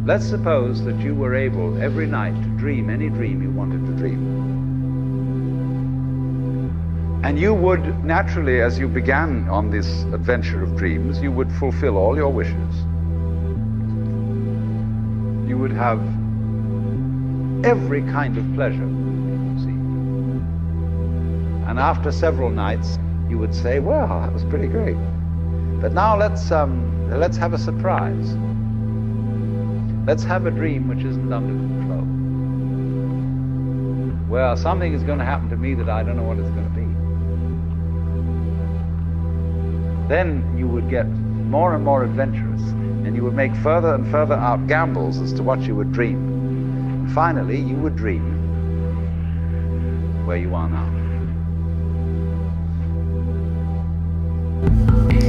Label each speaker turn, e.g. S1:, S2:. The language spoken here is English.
S1: Let's suppose that you were able every night to dream any dream you wanted to dream. And you would naturally, as you began on this adventure of dreams, you would fulfill all your wishes. You would have every kind of pleasure you see. And after several nights, you would say, well, that was pretty great. But now let's have a surprise. Let's have a dream which isn't under control. Well, something is going to happen to me that I don't know what it's going to be. Then you would get more and more adventurous, and you would make further and further out gambles as to what you would dream. And finally, you would dream where you are now.